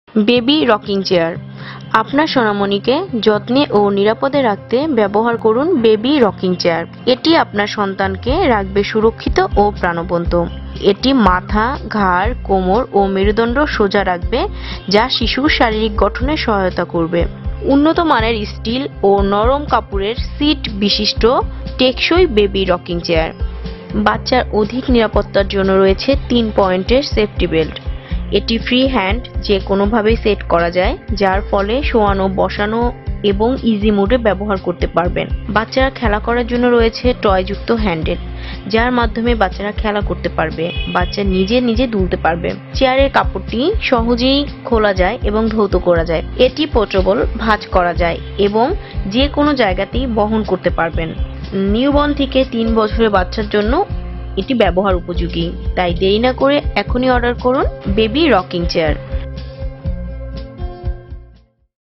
Baby rocking chair. আপনার সোনামণিকে যত্নে ও নিরাপদে রাখতে ব্যবহার করুন বেবি রকিং চেয়ার। এটি আপনার সন্তানকে রাখবে সুরক্ষিত ও প্রাণবন্ত। এটি মাথা, ঘাড়, কোমর ও মেরুদণ্ড সোজা রাখবে, যা শিশুর শারীরিক গঠনে সহায়তা করবে। উন্নত মানের স্টিল ও নরম কাপড়ের সিট বিশিষ্ট টেকসই বেবি রকিং চেয়ার। বাচ্চার অধিক নিরাপত্তার জন্য রয়েছে 3 পয়েন্টের সেফটি বেল্ট। এটি ফ্রি হ্যান্ড যে কোনোভাবেই সেট করা যায়, যার ফলে শোয়ানো, বসানো এবং ইজি মোডে ব্যবহার করতে পারবেন। বাচ্চারা খেলা করার জন্য রয়েছে টয়যুক্ত হ্যান্ডেল, যার মাধ্যমে বাচ্চারা খেলা করতে পারবে, বাচ্চা নিজে নিজে দুলতে পারবে। চেয়ারের কাপড়টি সহজেই খোলা যায় এবং ধৌত করা যায়। এটি পোর্টেবল, ভাঁজ করা যায় এবং যে কোনো জায়গাতেই বহন করতে পারবেন। নিউবর্ন থেকে 3 বছরের বাচ্চার জন্য এটি ব্যবহার উপযোগী। তাই দেরি না করে এখনই অর্ডার করুন বেবি রকিং চেয়ার।